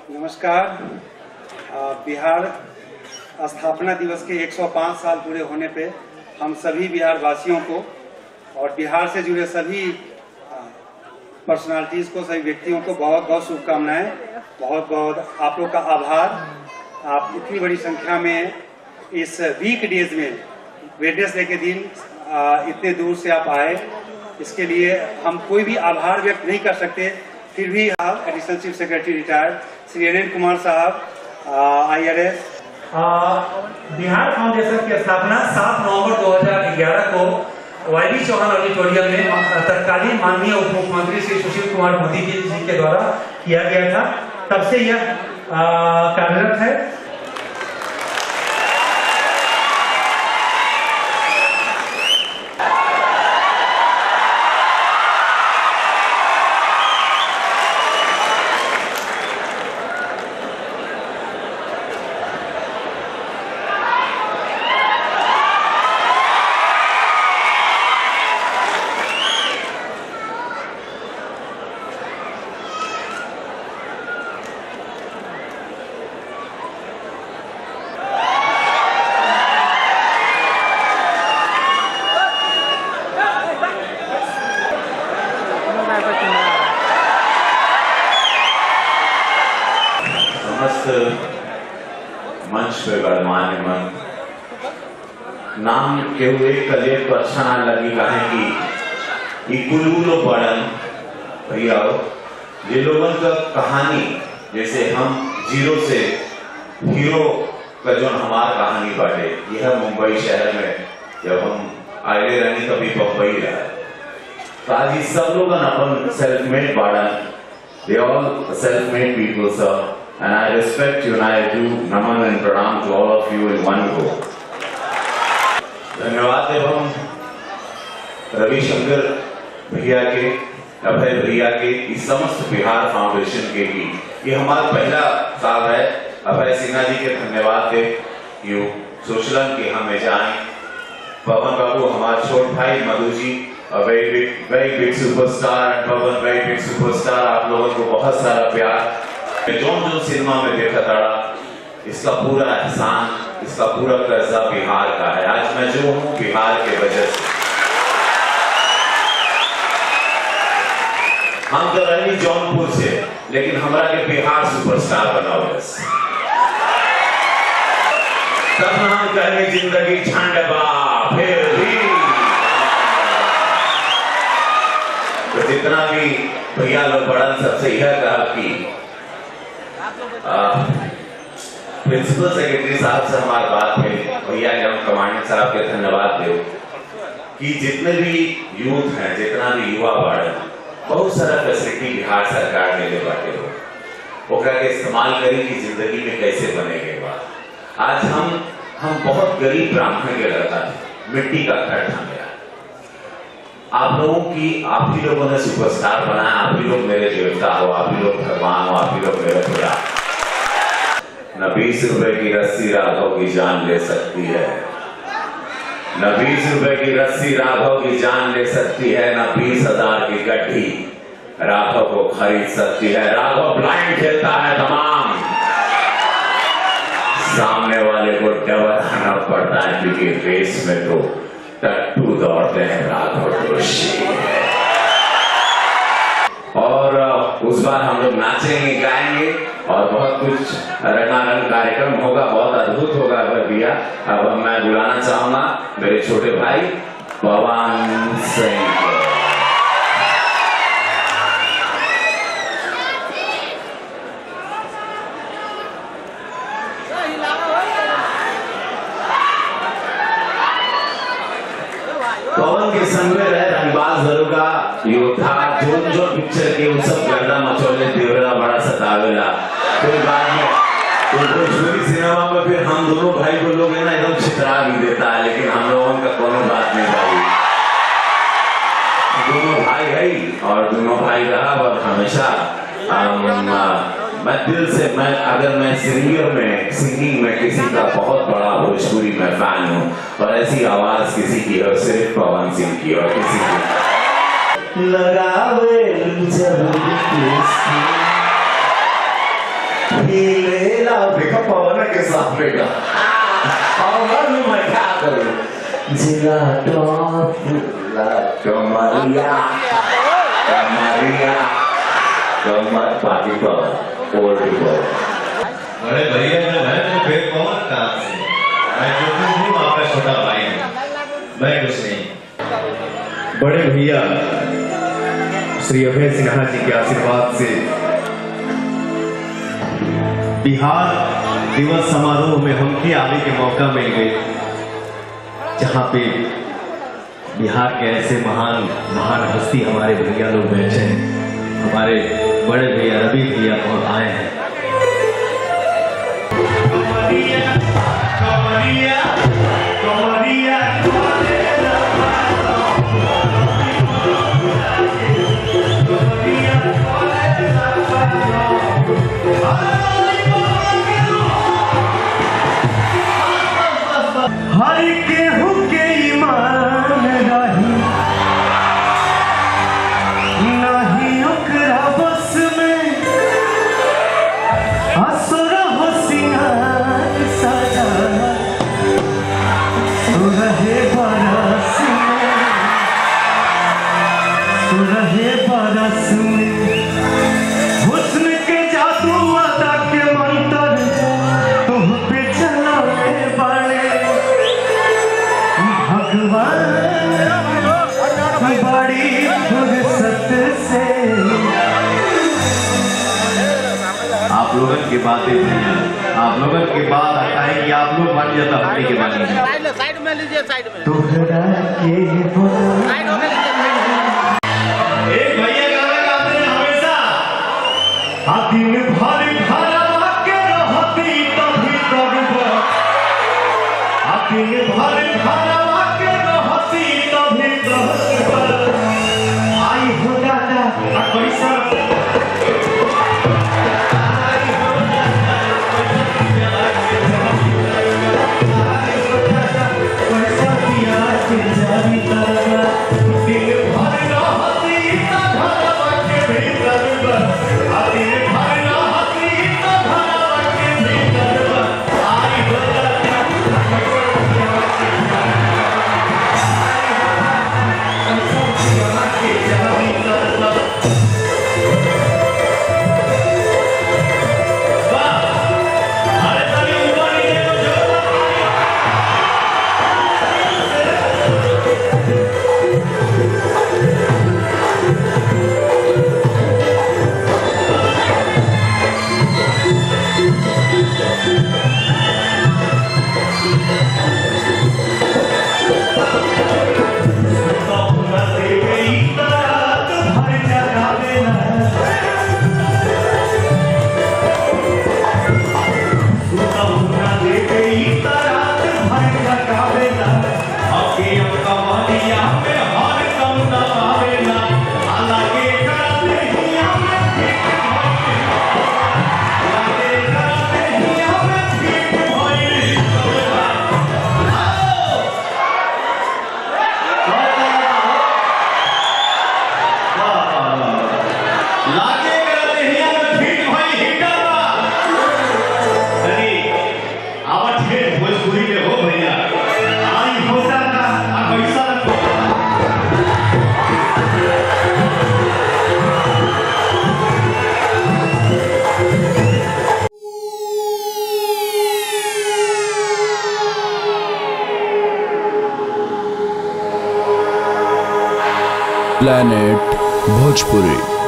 नमस्कार। बिहार स्थापना दिवस के 105 साल पूरे होने पे हम सभी बिहार वासियों को और बिहार से जुड़े सभी पर्सनालिटीज को, सभी व्यक्तियों को बहुत बहुत शुभकामनाएं। बहुत बहुत आप लोग का आभार। आप इतनी बड़ी संख्या में इस वीक डेज में वेडनेसडे के दिन इतने दूर से आप आए, इसके लिए हम कोई भी आभार व्यक्त नहीं कर सकते। फिर भी आप additional chief secretary retired Shri N Kumar साहब, IRS। बिहार फाउंडेशन की स्थापना 7 नवंबर 2011 को YB चौहान ऑडिटोरियम में तत्कालीन माननीय उप मुख्यमंत्री श्री सुशील कुमार मोदी जी के द्वारा किया गया था। तब से यह कार्यरत है। मंच पे गणमान्य नाम के हुए कले को अच्छा ना लगी कहे कि कुलूलो पढ़न भैया ये लोगों का कहानी, जैसे हम जीरो से हीरो का जो हमारा कहानी बाटे, यह मुंबई शहर में जब हम आए रहनी तभी बम्बई रहा। तो आज ये सब लोग अपन सेल्फ मेड बाड़न, they all self made people sir, and I respect you and I do naman and pranam to all of you in one go. धन्यवाद देव हम रविशंकर भैया के, अभय भैया के, इस समस्त बिहार फाउंडेशन के भी ये हमारा पहला साल है। अभय सिन्हा जी के धन्यवाद दे यू सोचलन कि हमें जाए। पवन बाबू हमारे छोट भाई, Madhu ji very big superstar, and Pawan very big superstar। आप लोगों को बहुत सारा प्यार। जो सिनेमा में देखा था, इसका पूरा एहसान, इसका पूरा कर्जा बिहार का है। आज मैं जो हूँ बिहार के वजह से। हम तो रही जौनपुर से, लेकिन हमारा के बिहार सुपरस्टार बना हुआ। तब हम कहेंगे जिंदगी झंडबा फिर भी। तो जितना भी भैया लोग बड़ा सबसे यह कहा कि प्रिंसिपल सेक्रेटरी साहब से हमारी बात हुई, भैया एवं कमांडेंट साहब के धन्यवाद दे कि जितने भी यूथ हैं, जितना भी युवा बाढ़, बहुत सारा फैसिलिटी बिहार सरकार ने ले बाटे हो, ओकरा के इस्तेमाल करी कि जिंदगी में कैसे बनेगे बात। आज हम बहुत गरीब ब्राह्मण के लड़का थे, मिट्टी का घर था मेरा। आप लोगों की, आप ही लोगों ने सुपरस्टार बनाया। आप ही लोग मेरे देवता हो, आप ही लोग भगवान हो, आप ही लोग मेरे खुदा। न 20 रुपए की रस्सी राघव की जान ले सकती है, न 20 रुपए की रस्सी राघव की जान ले सकती है, न 20,000 की गड्ढी राघव को खरीद सकती है। राघव ब्लाइंड खेलता है तमाम, सामने वाले को डराना पड़ता है क्योंकि रेस में तो टट्टू दौड़ते हैं राघव जोशी। और उस बार हम लोग नाचेंगे, गाएंगे और बहुत कुछ रंगारंग कार्यक्रम होगा, बहुत अद्भुत होगा भैया। अब मैं बुलाना चाहूंगा मेरे छोटे भाई पवन सिंह। पवन के संग में रहे रंगबाज दरोगा योद्धा, जो पिक्चर के उन सब गर्दा मचोले देवरा बड़ा सतावेला। कोई बात में तो भोजपुरी सिनेमा में फिर हम दोनों भाई को लोग है ना एकदम छितरा भी देता है, लेकिन हम लोगों का कोनो बात नहीं भाई। दोनों भाई है और दोनों भाई रहा और हमेशा मैं दिल से, अगर मैं सिंगिंग में किसी का बहुत बड़ा भोजपुरी में फैन हूँ और ऐसी आवाज किसी की और सिर्फ पवन सिंह की और किसी की लगावे हीलेला देखा पवन के साथ बेटा और मैं क्या करूं जिला टॉप ला कमरिया कमरिया कमर पार्टी पर और बड़े भैया जो है वो बेकौन काम से मैं जो कुछ हूँ आपका छोटा भाई हूँ मैं कुछ नहीं। बड़े भैया श्री अभय सिन्हा जी के आशीर्वाद से बिहार दिवस समारोह में हम भी आने के मौका मिल गए, जहाँ पे बिहार के ऐसे महान महान हस्ती हमारे भैया लोग बैठे हैं। हमारे बड़े भैया रवि भैया और आए हैं। कमरिया कमरिया कमरिया हर केहू के ईमान रही नहीं ओकरा बस में असुर हो सिंगार सजा रहे बरस में रहे बरस में हुस्न के जादू अदा के मंत्र तुम पे चलावे बड़े भगवान बड़ी फुर्सत से। आप लोगों की बातें आप लोगों की बात आएगी, आप लोग मान जाता हमने के बारे में साइड में लीजिए, साइड में तोहरा के साइड में लीजिए। एक भैया गाना गाते हैं हमेशा, आ दिन भर भरा के रहती तभी करबा, आ दिन भर भरा के रहती तभी करबा, आई हो दादा आ पैसा पैसा दिया के जारी करबा, दिन भर रहती तभी के भी करबा, आ दिन भर रहती तभी के भी करबा, आई हो दादा प्लैनेट भोजपुरी।